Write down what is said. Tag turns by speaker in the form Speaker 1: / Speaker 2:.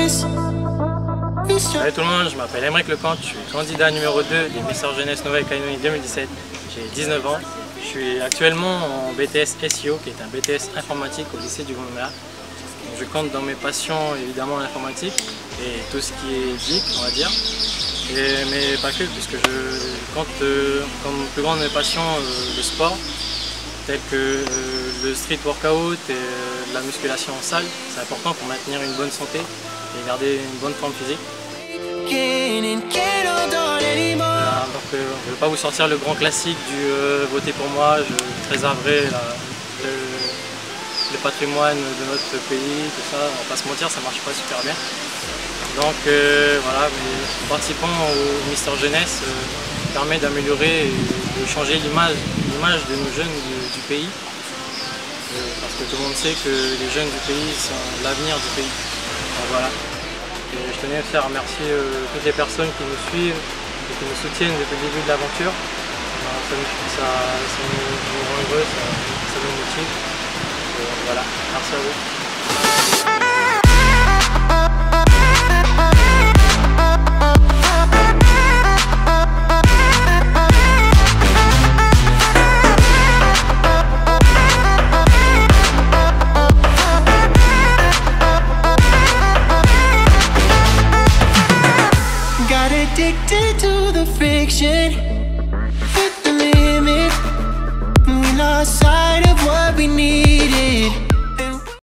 Speaker 1: Salut tout le monde, je m'appelle Aymeric Lecante, je suis candidat numéro 2 des Mister Jeunesse Nouvelle-Calédonie 2017. J'ai 19 ans, je suis actuellement en BTS SEO qui est un BTS informatique au lycée du Grand-Mère. Je compte dans mes passions évidemment l'informatique et tout ce qui est geek on va dire, mais pas que, puisque je compte comme plus grande de mes passions le sport, tel que le street workout et la musculation en salle. C'est important pour maintenir une bonne santé et garder une bonne forme physique. Je ne vais pas vous sortir le grand classique du votez pour moi, je préserverai le patrimoine de notre pays, tout ça. On va pas se mentir, ça marche pas super bien. Donc voilà, mais participant au Mister Jeunesse permet d'améliorer et de changer l'image de nos jeunes du pays. Parce que tout le monde sait que les jeunes du pays sont l'avenir du pays. Donc voilà. Et je tenais aussi à remercier toutes les personnes qui nous suivent et qui nous soutiennent depuis le début de l'aventure. Ça nous rend heureux, ça nous motive. Voilà, merci à vous.
Speaker 2: Addicted to the friction, hit the limit. We lost sight of what we need.